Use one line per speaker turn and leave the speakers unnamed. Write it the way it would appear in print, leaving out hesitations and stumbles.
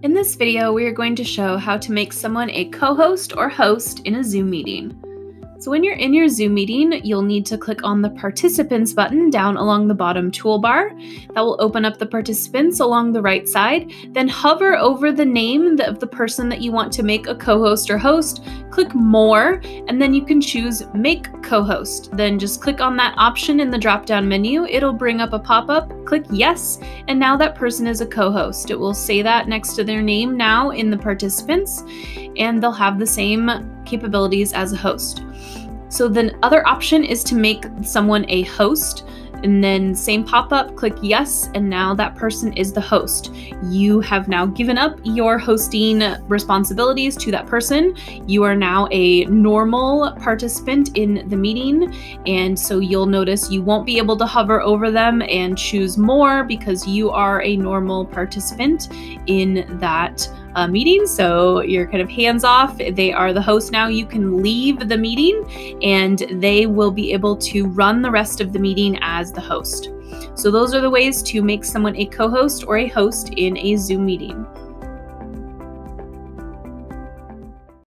In this video, we are going to show how to make someone a co-host or host in a Zoom meeting. So when you're in your Zoom meeting, you'll need to click on the Participants button down along the bottom toolbar. That will open up the participants along the right side. Then hover over the name of the person that you want to make a co-host or host. Click More, and then you can choose Make Co-host. Then just click on that option in the drop-down menu. It'll bring up a pop-up. Click Yes, and now that person is a co-host. It will say that next to their name now in the participants, and they'll have the same capabilities as a host. So the other option is to make someone a host, and then same pop-up, click yes, and now that person is the host. You have now given up your hosting responsibilities to that person. You are now a normal participant in the meeting, and so you'll notice you won't be able to hover over them and choose more because you are a normal participant in that meeting. So you're kind of hands off. They are the host now. You can leave the meeting and they will be able to run the rest of the meeting as the host. So those are the ways to make someone a co-host or a host in a Zoom meeting.